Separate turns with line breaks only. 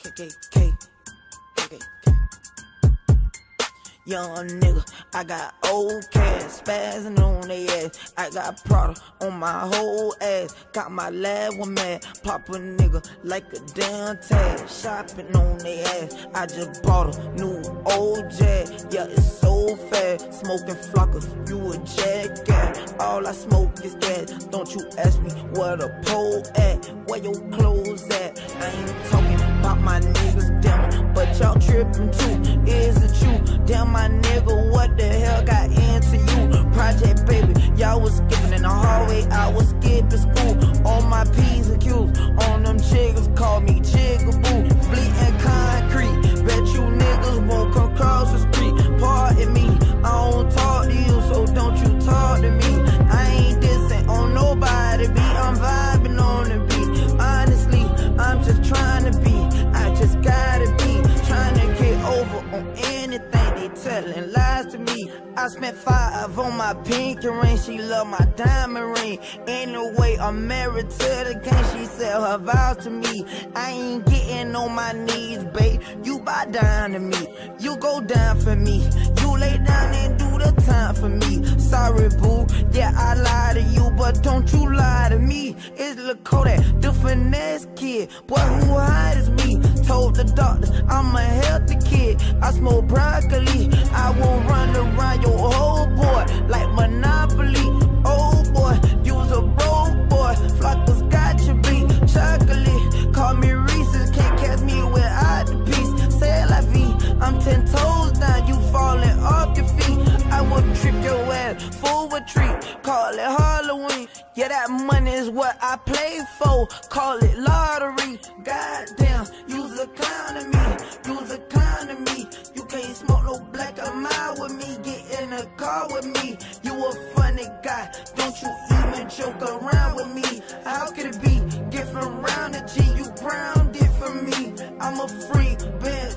KKK. Young nigga, I got old cash, spazzing on they ass. I got Prada on my whole ass. Got my lab one mad, pop a nigga like a damn tag. Shopping on they ass, I just bought a new old Jag. Yeah, it's so fast, smoking flockers, you a jackass. All I smoke is gas, don't you ask me where the pole at, where your clothes at. I ain't talking about my niggas, damn, but y'all tripping too, is it you? Damn my nigga, what the hell got into you? Project baby, y'all was skipping in the hallway, I was skipping school. On my P's and Q's, on them chiggers, call me Chiggaboo. Bleeding concrete, bet you niggas won't come cross the street. Pardon me, I don't talk to you, so don't you talk to me. I ain't dissing on nobody beat, I'm vibing on the beat. Honestly, I'm just trying to be, I just gotta be, trying to get over on anything. They telling lies to me. I spent 5 on my pinky ring. She love my diamond ring. Anyway, I'm married to the game. She said her vows to me. I ain't getting on my knees, babe. You bow down to me. You go down for me. You lay down and do the time for me. Sorry, boo. Yeah, I lie to you, but don't you lie to me. It's Lil Kodak, the finesse kid. Boy, who hide is me? Told the doctor I'm a healthy kid. I smoke broccoli. I won't run around your whole boy like Monopoly. Oh boy, you's a broke boy. Flockers got you beat. Chocolate, call me Reese's. Can't catch me without the piece. C'est la vie, I'm 10 toes down. You falling off your feet. I will trip your ass, full retreat. Call it Halloween. Yeah, that money is what I play for. Call it lottery. Goddamn, you's a clown to me. You's a clown to me. You can't smoke no black and mild with me. Get in the car with me. You a funny guy. Don't you even joke around with me. How could it be different round the G? You grounded for me. I'm a freak, been